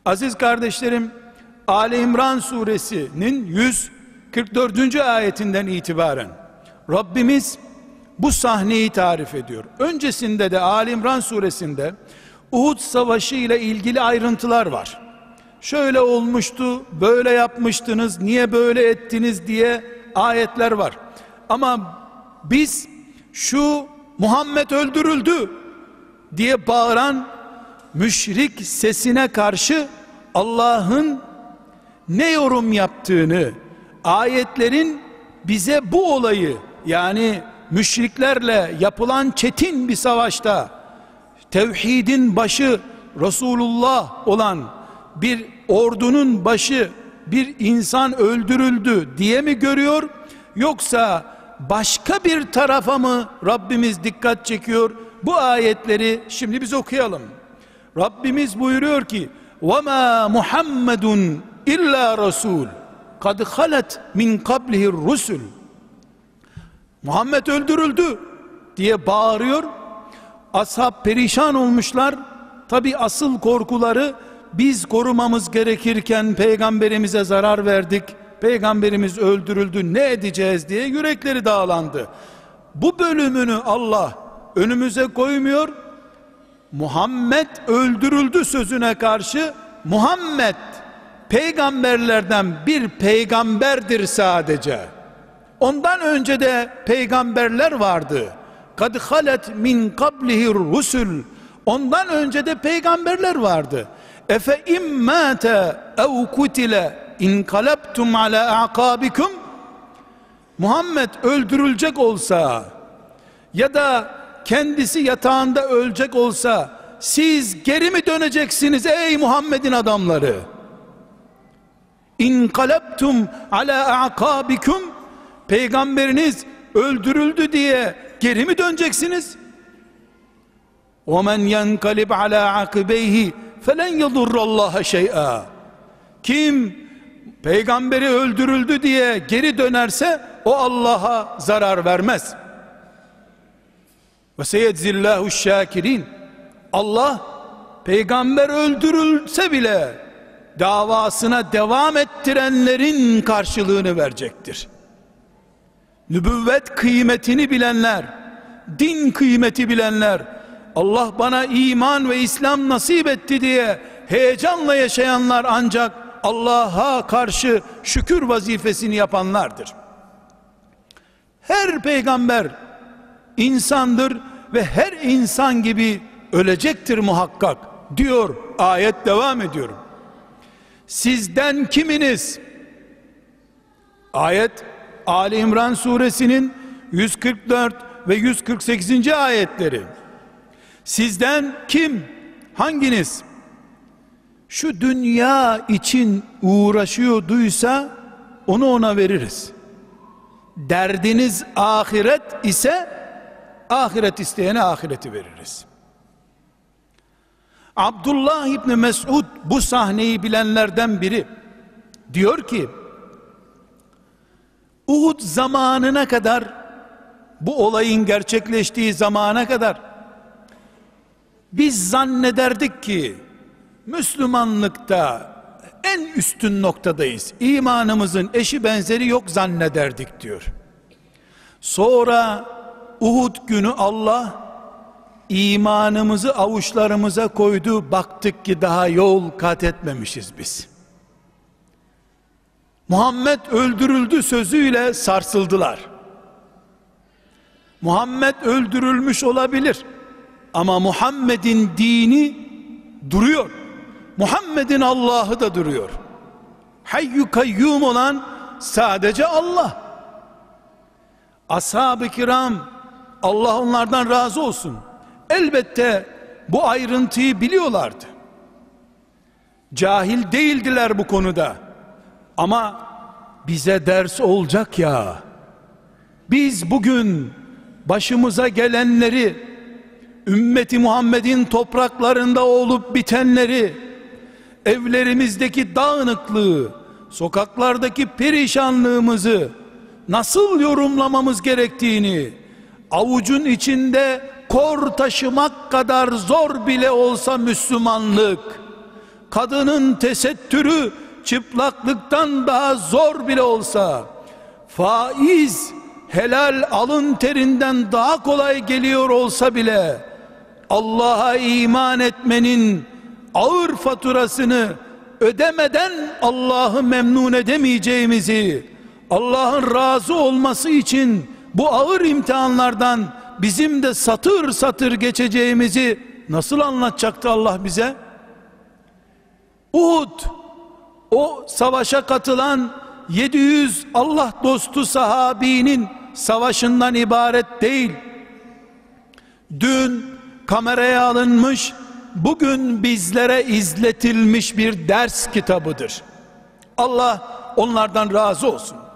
Aziz kardeşlerim, Ali İmran suresinin 144. ayetinden itibaren Rabbimiz bu sahneyi tarif ediyor. Öncesinde de Ali İmran suresinde Uhud savaşı ile ilgili ayrıntılar var. Şöyle olmuştu, böyle yapmıştınız, niye böyle ettiniz diye ayetler var. Ama biz şu Muhammed öldürüldü diye bağıran müşrik sesine karşı Allah'ın ne yorum yaptığını, ayetlerin bize bu olayı, yani müşriklerle yapılan çetin bir savaşta tevhidin başı Resulullah olan bir ordunun başı bir insan öldürüldü diye mi görüyor, yoksa başka bir tarafa mı Rabbimiz dikkat çekiyor? Bu ayetleri şimdi biz okuyalım. Rabbimiz buyuruyor ki: وَمَا مُحَمَّدٌ اِلَّا رَسُولٌ قَدْ خَلَتْ مِنْ قَبْلِهِ الرُّسُلُ. Muhammed öldürüldü diye bağırıyor. Ashab perişan olmuşlar. Tabi asıl korkuları, biz korumamız gerekirken peygamberimize zarar verdik, peygamberimiz öldürüldü, ne edeceğiz diye yürekleri dağlandı. Bu bölümünü Allah önümüze koymuyor. Muhammed öldürüldü sözüne karşı, Muhammed peygamberlerden bir peygamberdir sadece. Ondan önce de peygamberler vardı. Kad halet min qablihi rusul. Ondan önce de peygamberler vardı. Efe immate ev kutile inkalabtum ala aqabikum. Muhammed öldürülecek olsa ya da kendisi yatağında ölecek olsa, siz geri mi döneceksiniz ey Muhammed'in adamları? İnkalabtum ala aqabikum. Peygamberiniz öldürüldü diye geri mi döneceksiniz? وَمَنْ يَنْقَلِبْ عَلَى عَقِبَيْهِ فَلَنْ يَضُرَّ اللّٰهَ شَيْئًا. Kim peygamberi öldürüldü diye geri dönerse o Allah'a zarar vermez. وَسَيَجْزِي اللّٰهُ الشَّاكِرِينَ. Allah peygamber öldürülse bile davasına devam ettirenlerin karşılığını verecektir. Nübüvvet kıymetini bilenler, din kıymeti bilenler, Allah bana iman ve İslam nasip etti diye heyecanla yaşayanlar ancak Allah'a karşı şükür vazifesini yapanlardır. Her peygamber insandır ve her insan gibi ölecektir muhakkak diyor, ayet devam ediyor. Sizden kiminiz? Ayet Ali İmran suresinin 144 ve 148. ayetleri. Sizden kim, hanginiz şu dünya için uğraşıyorduysa onu ona veririz. Derdiniz ahiret ise ahiret isteyene ahireti veririz. Abdullah İbni Mesud bu sahneyi bilenlerden biri. Diyor ki, Uhud zamanına kadar, bu olayın gerçekleştiği zamana kadar biz zannederdik ki Müslümanlıkta en üstün noktadayız, İmanımızın eşi benzeri yok zannederdik diyor. Sonra Uhud günü Allah imanımızı avuçlarımıza koydu, baktık ki daha yol kat etmemişiz biz. Muhammed öldürüldü sözüyle sarsıldılar. Muhammed öldürülmüş olabilir ama Muhammed'in dini duruyor. Muhammed'in Allah'ı da duruyor. Hayyu kayyum olan sadece Allah. Ashab-ı kiram, Allah onlardan razı olsun, elbette bu ayrıntıyı biliyorlardı. Cahil değildiler bu konuda. Ama bize ders olacak ya. Biz bugün başımıza gelenleri, ümmeti Muhammed'in topraklarında olup bitenleri, evlerimizdeki dağınıklığı, sokaklardaki perişanlığımızı nasıl yorumlamamız gerektiğini, avucun içinde kor taşımak kadar zor bile olsa Müslümanlık, kadının tesettürü çıplaklıktan daha zor bile olsa, faiz helal alın terinden daha kolay geliyor olsa bile, Allah'a iman etmenin ağır faturasını ödemeden Allah'ı memnun edemeyeceğimizi, Allah'ın razı olması için bu ağır imtihanlardan bizim de satır satır geçeceğimizi nasıl anlatacaktı Allah bize? Uhud, o savaşa katılan 700 Allah dostu sahabinin savaşından ibaret değil. Dün kameraya alınmış, bugün bizlere izletilmiş bir ders kitabıdır. Allah onlardan razı olsun.